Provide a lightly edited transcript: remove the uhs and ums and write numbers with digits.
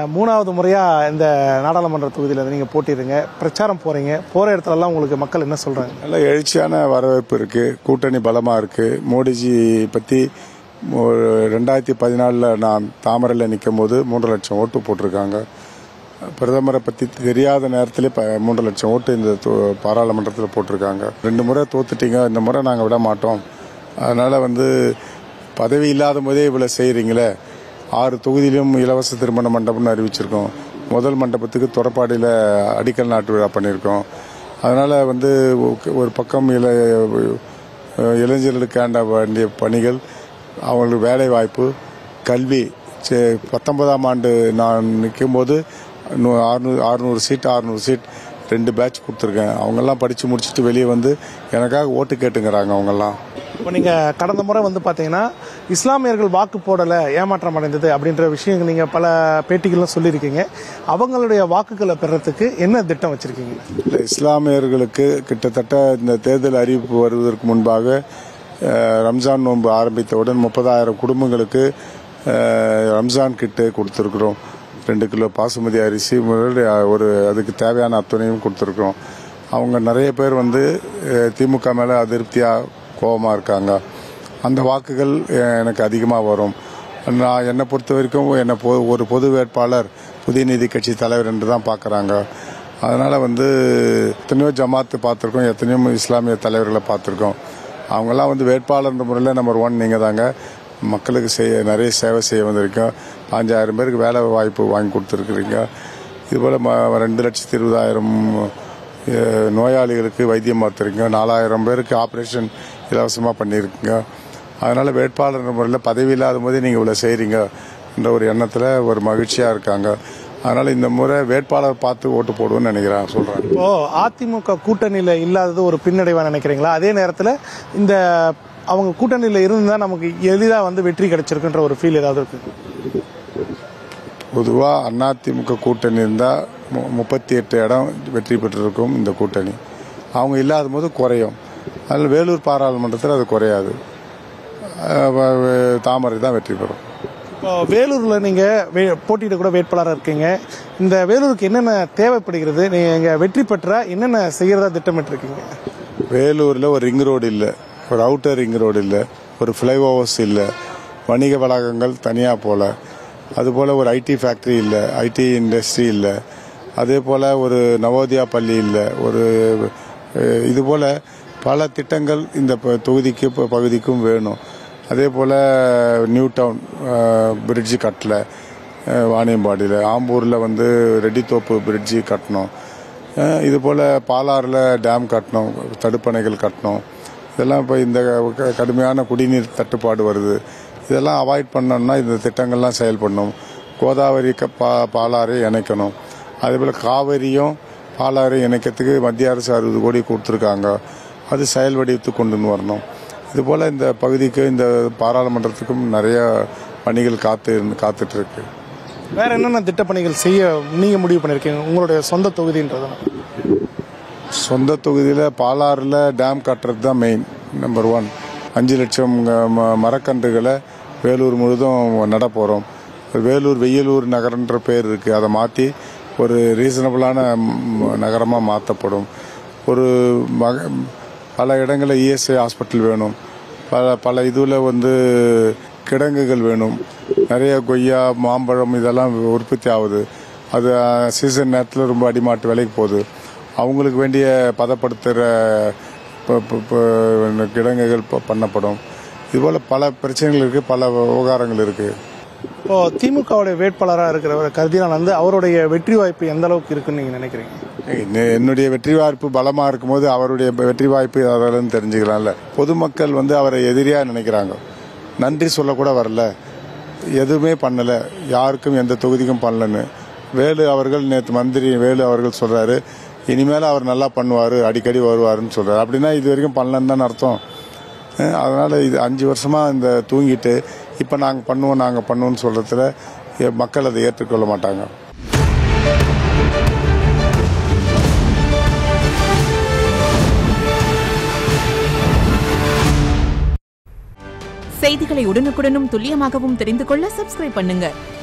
மூணாவது முறையாக இந்த நாடாளுமன்ற தொகுதியில் நீங்கள் போட்டிடுங்க, பிரச்சாரம் போகிறீங்க, போகிற இடத்துலலாம் உங்களுக்கு மக்கள் என்ன சொல்கிறாங்க? நல்ல எழுச்சியான வரவேற்பு இருக்குது, கூட்டணி பலமாக இருக்குது. மோடிஜி பற்றி 2014 நான் தாமரையில் நிற்கும் போது 3 லட்சம் ஓட்டு போட்டிருக்காங்க. பிரதமரை பற்றி தெரியாத நேரத்திலே 3 லட்சம் ஓட்டு இந்த பாராளுமன்றத்தில் போட்டிருக்காங்க. 2 முறை தோத்துட்டீங்க, இந்த முறை நாங்கள் விட மாட்டோம். அதனால் பதவி இல்லாத போதே இவ்வளோ செய்கிறீங்களே. 6 தொகுதியிலும் இலவச திருமண மண்டபம்னு அறிவிச்சிருக்கோம். முதல் மண்டபத்துக்கு தொடப்பாடியில் அடிக்கல் நாட்டு விழா பண்ணியிருக்கோம். அதனால் ஒரு பக்கம் இளைஞர்களுக்கான வேண்டிய பணிகள், அவங்களுக்கு வேலை வாய்ப்பு, கல்வி. 19ஆம் ஆண்டு நான் நிற்கும்போது 600 சீட் 2 பேட்ச் கொடுத்துருக்கேன். அவங்கெல்லாம் படித்து முடிச்சுட்டு வெளியே எனக்காக ஓட்டு கேட்டுங்கிறாங்க அவங்கெல்லாம். இப்போ நீங்கள் கடந்த முறை பார்த்தீங்கன்னா இஸ்லாமியர்கள் வாக்கு போடலை, ஏமாற்றம் அடைந்தது அப்படின்ற விஷயங்கள் நீங்கள் பல பேட்டிகள்லாம் சொல்லியிருக்கீங்க. அவங்களுடைய வாக்குகளை பெறத்துக்கு என்ன திட்டம் வச்சுருக்கீங்க? இஸ்லாமியர்களுக்கு கிட்டத்தட்ட இந்த தேர்தல் அறிவிப்பு வருவதற்கு முன்பாக ரம்ஜான் நோன்பு ஆரம்பித்தவுடன் 30,000 குடும்பங்களுக்கு ரம்ஜான் கிட்டு கொடுத்துருக்குறோம். 2 கிலோ பாசுமதி அரிசி அதுக்கு தேவையான அத்தனையும் கொடுத்துருக்குறோம். அவங்க நிறைய பேர் திமுக மேலே அதிருப்தியாக கோபமாக இருக்காங்க. அந்த வாக்குகள் எனக்கு அதிகமாக வரும். நான் என்னை பொறுத்த வரைக்கும் ஒரு பொது வேட்பாளர் புதிய நீதி கட்சி தலைவர் என்று தான் பார்க்குறாங்க. அதனால் எத்தனையோ ஜமாத்து பார்த்துருக்கோம், எத்தனையோ இஸ்லாமிய தலைவர்களை பார்த்துருக்கோம். அவங்கெல்லாம் வேட்பாளர் முறையில் நம்பர் 1 நீங்கள் தாங்க. மக்களுக்கு நிறைய சேவை செய்ய வந்திருக்கோம். 5,000 பேருக்கு வேலை வாய்ப்பு வாங்கி கொடுத்துருக்குறீங்க. இதுபோல் 2,20,000 நோயாளிகளுக்கு வைத்தியம் பார்த்துருக்கீங்க. 4,000 பேருக்கு ஆப்ரேஷன் இலவசமாக பண்ணியிருக்குங்க. அதனால் வேட்பாளர் முறையில் பதவி இல்லாத போதே நீங்கள் இவ்வளோ செய்கிறீங்க என்ற ஒரு எண்ணத்தில் ஒரு மகிழ்ச்சியாக இருக்காங்க. அதனால் இந்த முறை வேட்பாளர் பார்த்து ஓட்டு போடுவோன்னு சொல்கிறேன். இப்போது அதிமுக கூட்டணியில் இல்லாதது ஒரு பின்னடைவாக நினைக்கிறீங்களா? அதே நேரத்தில் இந்த அவங்க கூட்டணியில் இருந்தால் நமக்கு எளிதாக வெற்றி கிடைச்சிருக்குன்ற ஒரு ஃபீல் ஏதாவது இருக்குது? பொதுவாக அதிமுக கூட்டணி இருந்தால் 38 இடம் வெற்றி பெற்றிருக்கும் இந்த கூட்டணி. அவங்க இல்லாத போது குறையும். அதில் வேலூர் பாராளுமன்றத்தில் அது குறையாது. தாமரை தான் வெற்றி பெறும். இப்போ வேலூரில் நீங்கள் போட்டியிடக்கூட வேட்பாளராக இருக்கீங்க. இந்த வேலூருக்கு என்னென்ன தேவைப்படுகிறது? நீங்கள் வெற்றி பெற்றால் என்னென்ன செய்கிறதா திட்டமிட்டிருக்கீங்க? வேலூரில் ஒரு ரிங் ரோடு இல்லை, ஒரு அவுட்டர் ரிங் ரோடு இல்லை, ஒரு ஃப்ளைஓவர்ஸ் இல்லை, வணிக வளாகங்கள் தனியாக போல, அதுபோல் ஒரு ஐடி ஃபேக்ட்ரி இல்லை, ஐடி இண்டஸ்ட்ரி இல்லை, அதே போல் ஒரு நவோதயா பள்ளி இல்லை, இதுபோல் பல திட்டங்கள் இந்த தொகுதிக்கு பகுதிக்கும் வேணும். அதே போல் நியூ டவுன் பிரிட்ஜு கட்டலை, வாணியம்பாடியில், ஆம்பூரில் ரெட்டித்தோப்பு பிரிட்ஜு கட்டணும். இதுபோல் பாலாறில் டேம் கட்டணும், தடுப்பணைகள் கட்டணும். இதெல்லாம் இப்போ இந்த கடுமையான குடிநீர் தட்டுப்பாடு வருது. இதெல்லாம் அவாய்ட் பண்ணோம்னா இந்த திட்டங்கள்லாம் செயல்படணும். கோதாவரி பாலாறை இணைக்கணும். அதேபோல் காவிரியும் பாலாறை இணைக்கிறதுக்கு மத்திய அரசு 60 கோடி கொடுத்துருக்காங்க. அது செயல் வடிவத்துக்கு கொண்டு வரணும். இதுபோல் இந்த பகுதிக்கு இந்த பாராளுமன்றத்துக்கும் நிறைய பணிகள் காத்துட்ருக்கு. வேறு என்னென்ன திட்டப்பணிகள் செய்ய நீங்கள் முடிவு பண்ணியிருக்கீங்க உங்களுடைய சொந்த தொகுதின்றது? சொந்த தொகுதியில் பாலாறில் டேம் கட்டுறது தான் மெயின், நம்பர் 1. 5 லட்சம் மரக்கன்றுகளை வேலூர் முழுதும் நட போகிறோம். வேலூர் வெயிலூர் நகரன்ற பேர் இருக்குது, அதை மாற்றி ஒரு ரீசனபிளான நகரமாக மாற்றப்படும். பல இடங்களில் இஎஸ்ஐ ஹாஸ்பிட்டல் வேணும். பல இதில் கிடங்குகள் வேணும். நிறைய கொய்யா, மாம்பழம் இதெல்லாம் உற்பத்தி ஆகுது. அது சீசன் நேரத்தில் ரொம்ப அடிமாட்டு விலைக்கு போகுது. அவங்களுக்கு வேண்டிய பதப்படுத்துகிற கிடங்குகள் பண்ணப்படும். இதுபோல் பல பிரச்சனைகள் இருக்குது, பல விவகாரங்கள் இருக்குது. இப்போது திமுகவுடைய வேட்பாளராக இருக்கிறவர் கருதினால் அவருடைய வெற்றி வாய்ப்பு எந்த அளவுக்கு இருக்குன்னு நீங்கள் நினைக்கிறீங்க? என்னுடைய வெற்றி வாய்ப்பு பலமாக இருக்கும்போது அவருடைய வெற்றி வாய்ப்பு அதெல்லாம் தெரிஞ்சுக்கலாம்ல. பொதுமக்கள் அவரை எதிரியாக நினைக்கிறாங்க. நன்றி சொல்லக்கூட வரல, எதுவுமே பண்ணலை, யாருக்கும் எந்த தொகுதிக்கும் பண்ணலன்னு. வேலு அவர்கள் நேற்று மந்திரி வேலு அவர்கள் சொல்கிறாரு, இனிமேல் அவர் நல்லா பண்ணுவார், அடிக்கடி வருவாருன்னு சொல்கிறார். அப்படின்னா இது வரைக்கும் பண்ணலன்னு தான் அர்த்தம். அதனால் இது 5 வருஷமாக இந்த தூங்கிட்டு இப்போ நாங்கள் பண்ணுவோம்னு சொல்கிறதுல மக்கள் அதை ஏற்றுக்கொள்ள மாட்டாங்க. செய்திகளை உடனுக்குடனும் துல்லியமாகவும் தெரிந்து கொள்ள சப்ஸ்கிரைப் பண்ணுங்க.